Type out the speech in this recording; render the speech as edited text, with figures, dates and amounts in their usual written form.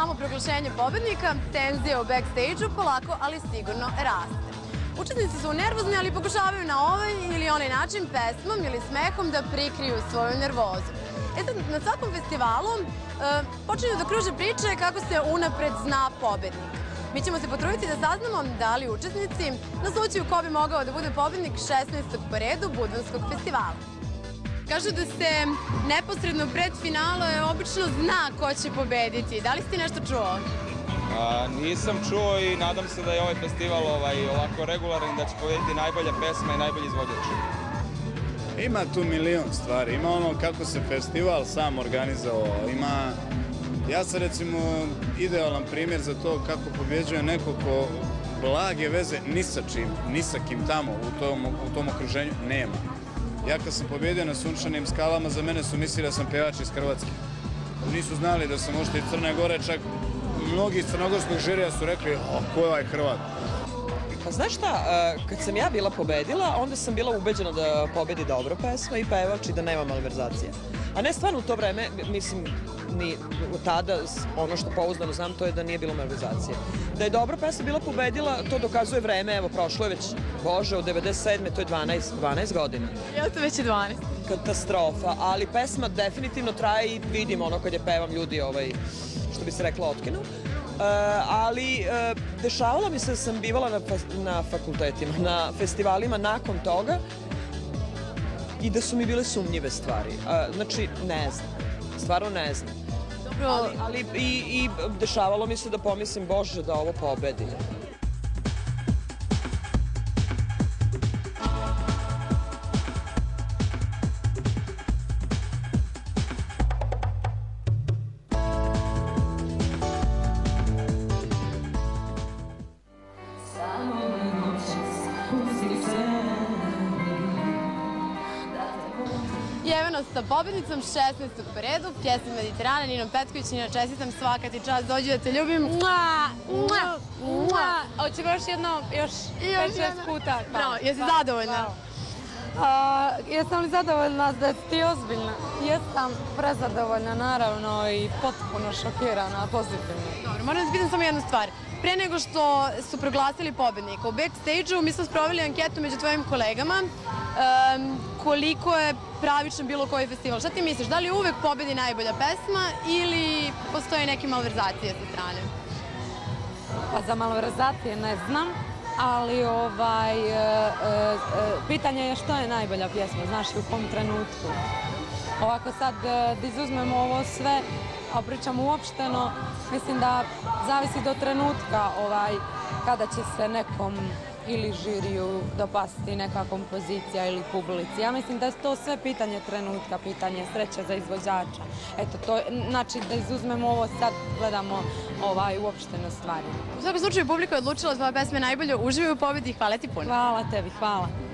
samo proglašenje pobednika, tenzija u backstage-u polako, ali sigurno raste. Učesnici su nervozni, ali pokušavaju na ovaj ili onaj način pesmom ili smehom da prikriju svoju nervozu. Na svakom festivalu počinju da kruže priče kako se unapred zna pobednik. Mi ćemo se potruditi da saznamo da li učesnici naslućuju ko bi mogao da bude pobednik 16. po redu Budvanskog festivala. Kažu da se neposredno pred finale obično zna ko će pobediti. Da li si ti nešto čuo? Nisam čuo i nadam se da je ovaj festival ovako regularan, da će pobediti najbolja pesma i najbolji izvođač. Ima tu milion stvari. Ima ono kako se festival sam organizovao. Ja sam recimo idealan primjer za to kako pobjeđuje neko ko blage veze ni sa čim, ni sa kim tamo u tom okruženju nema. Ja kad sam pobjedio na Sunčanim skalama, za mene su mislili da sam pevač iz Hrvatske. Nisu znali da sam možda iz Crne Gore, čak mnogi iz crnogorskog žirija su rekli, ko je ovaj Hrvat? Pa znaš šta, kad sam ja bila pobedila, onda sam bila ubeđena da pobedi dobro pesma i pevač i da nema malverzacije. A ne stvarno u to vreme, mislim, ni tada, ono što pouzdano znam, to je da nije bilo malverzacije. Da je dobro pesma bila pobedila, to dokazuje vreme, evo, prošlo je već, Bože, od 97. to je 12 godina. Jel to već je 12? Katastrofa, ali pesma definitivno traje i vidim ono kad je pevam ljudi, što bi se reklo, otkinu. Ali dešavalo mi se da sam bivala na fakultetima, na festivalima nakon toga i da su mi bile sumnjive stvari. Znači, ne znam, stvarno ne znam. Ali i dešavalo mi se da pomislim, Bože, da ovo pobedi. Jeveno sa pobednicom 16. po redu, pjesma Mediterana, Ninom Petković. Nino, čestitam, svaka ti čast, dođi da te ljubim. Hoćemo još jedno, još 5-6 puta. Bravo, jesi zadovoljna? Jesam li zadovoljna da si ti ozbiljna? Jesam prezadovoljna, naravno, i potpuno šokirana, pozitivno. Dobro, moram da pitam samo jednu stvar. Pre nego što su proglasili pobednika, u backstage-u mi smo sproveli anketu među tvojim kolegama koliko je pravičan bilo koji festival. Šta ti misliš, da li uvek pobedi najbolja pesma ili postoje neke malverzacije sa strane? Pa za malverzacije ne znam, ali pitanje je što je najbolja pjesma, znaš, u kom trenutku. Ovako sad da izuzmemo ovo sve, a pričamo uopšteno, mislim da zavisi do trenutka kada će se nekom ili žiriju dopasti neka kompozicija ili publici. Ja mislim da je to sve pitanje trenutka, pitanje sreće za izvođača. Eto, to znači da izuzmemo ovo sad, gledamo uopšteno stvari. U svakom slučaju publika je odlučila da tvoja pesma je najbolja, uživaj u pobedi i hvala ti puno. Hvala tebi, hvala.